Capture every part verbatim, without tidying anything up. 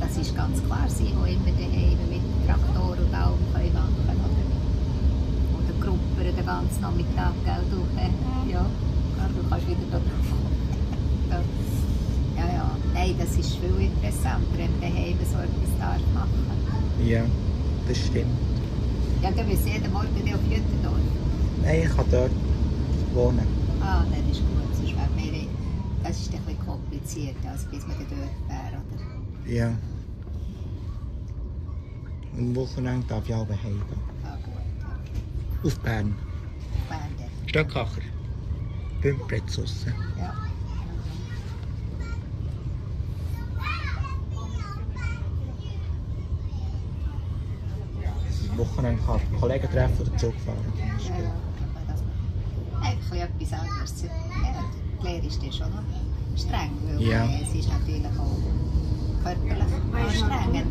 das ist ganz klar, sie, die immer daheim mit Traktor und allem können machen können. Oder, oder Gruppen den ganzen Nachmittag, gell, du, äh, ja, du kannst wieder da drauf kommen. Ja, ja, nein, das ist viel interessanter, wenn man daheim so etwas darf machen. Ja, das stimmt. Ja, du willst jeden Morgen auf Jüttendorf? Nein, ich kann dort wohnen. Ah, das ist gut, sonst wäre mir, das ist ein bisschen kompliziert, als bis man dort wäre, oder? Ja. Am Wochenende darf ich auch heim. Ah, gut, okay. Auf Bern. Bern, dann. Stöckacher. Bümplitz raus. Ja. Am Wochenende kann ich Kollegen treffen oder Zug fahren. Ja, ja, aber das eigentlich etwas anderes. Ja, die Lehre ist ja schon noch streng, weil Ja. äh, es ist natürlich auch körperlich anstrengend.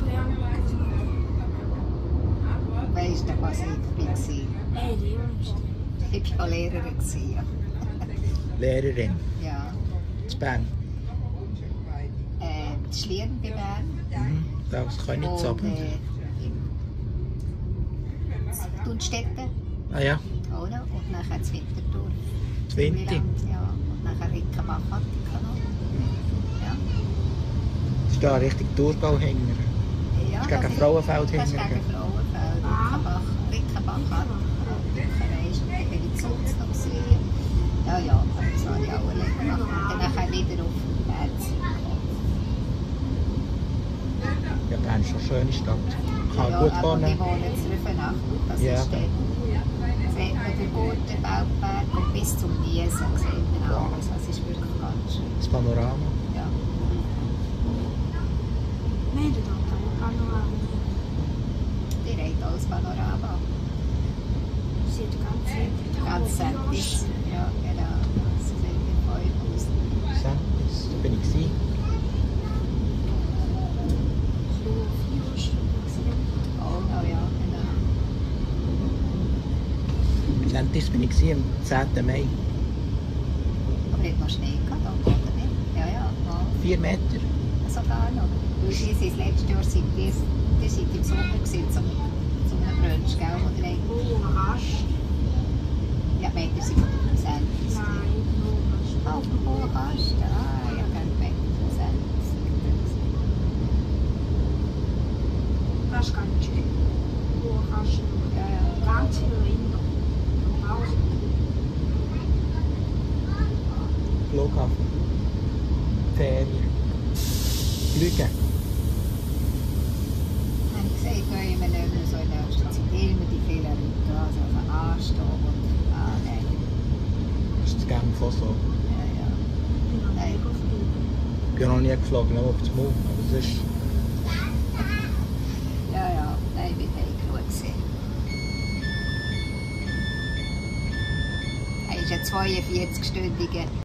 Weißt du, was ich war? Hey, die Jungs. Ich war Lehrerin. Ja. Lehrerin. Ja. In Bern. Äh, in Schlieren bei Bern. Mhm. Das kann ich nicht Und sagen. äh, in Tunstetten. Ah ja, Oder? Und nachher zu Winterthur. die Winter. Ja. Und nachher Rickenbach hatte ich noch. Ja. Das ist da Richtung Thurgau hängen. Ja, Das ist gegen das Frauenfeld Das ist hängen. gegen Frauenfeld. Rickenbach, Rickenbach hat Rickenbach ist noch in Zunz noch gewesen. Ja, ja, das habe ich auch erlebt. Und dann nachher wieder auf Herz. Ja, Bern ist schon eine schöne Stadt. Kann Ja, gut aber wohnen. wir wohnen zu Rüfenach. Das Ja. ist dort. Sieht man den guten Waldberg und bis zum Niesen sieht man alles. Das ist wirklich ganz schön. Das Panorama. Ja. Nein, du darfst auch Panorama. Die reiten alles Panorama. Sieht ganz simpel Ganz sättig. Ja, genau. Das sieht wie voll aus. Sentis, da bin ich gewesen. Oh, oh ja, genau. Sentis bin ich gewesen, am zehnten Mai. Aber nicht noch Schnee gehabt, oder nicht? Ja, ja, mal. Vier Meter. Sogar noch. Weil sie sind das letzte Jahr sind die, die sind im Sommer gewesen, zum, zum Brunch, gell? Oder eigentlich. Oh, rasch. Ja, Meter sind von der Sentis. Nein, nur rasch. Ah, auf dem hohen Kasten. Ah, ja, gerne Meter von Sentis. Das ist ganz schön. Oh, rasch. Ja, ja. Ganz viele Rinder. Raus. Flughafen. Ferien. Flüge. Habe ich gesagt, da immer nicht mehr so in nächster Zeit. Immer die vielen Leute, also auf den Anstehen und ah, nein. Das ist das Gang von so. Ja, ja. Ich bin noch Nein. nie geflogen. Ich bin noch nie geflogen, nur auf das Mund. Aber das ist Ja, ja. Nein, ich bin nicht genug gesehen. Er ist ein zweiundvierzig-stündiger